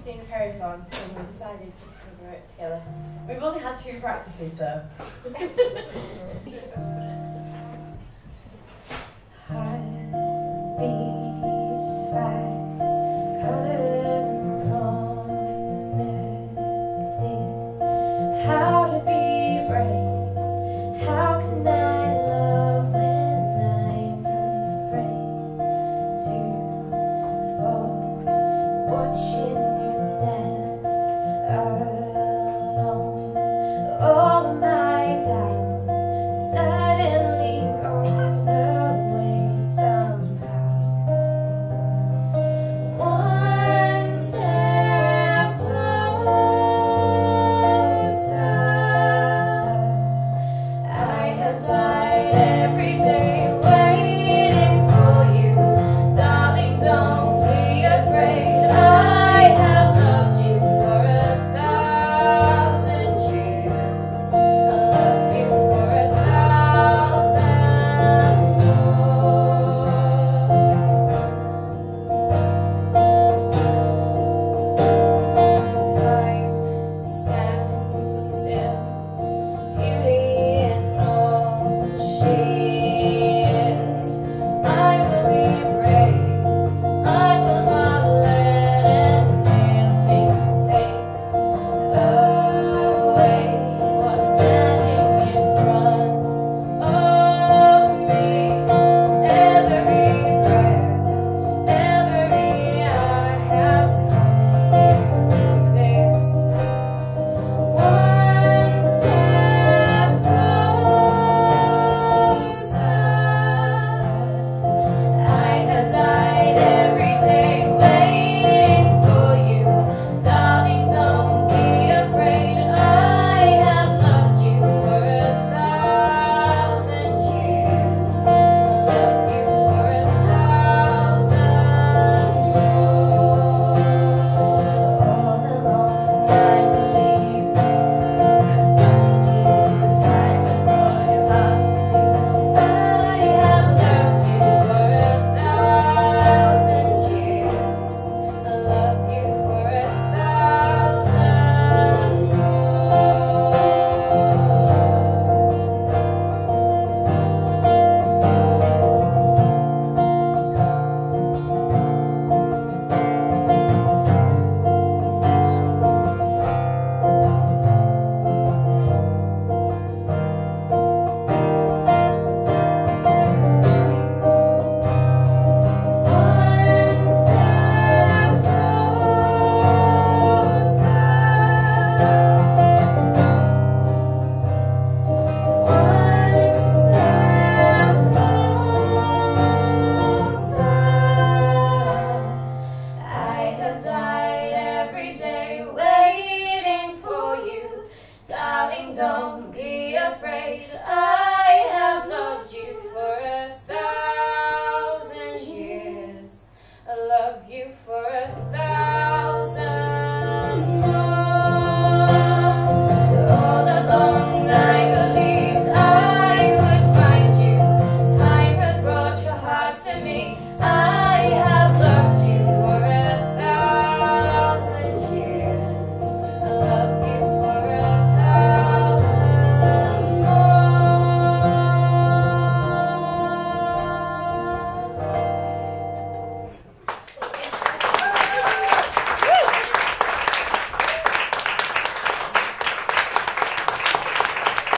Christina Perry song, and we decided to cover it together. We've only had 2 practices though. Heart beats fast, colours and promises. How to be brave? How can I love when I'm afraid to fall? Watching you stand alone, all my doubt suddenly goes away somehow. One step closer. I have died every day waiting for you, darling. Don't be afraid. I have loved you for 1,000 years. I love you for 1,000 more. Time stands still, beauty in all she is. I will be brave. I will not let anything take away what's standing in front of me. Every breath, every eye has come to this. One step closer. I have died every day waiting for you, darling. Don't be afraid. I have loved you for 1,000 years. I love you for 1,000 more. All along I believe I need you. Time has brought your heart to me. I have loved you for 1,000 years. I love you for 1,000 One step closer. One step closer. I have died every day waiting for you, darling. Don't be afraid. I have loved you for 1,000 years. I love you for 1,000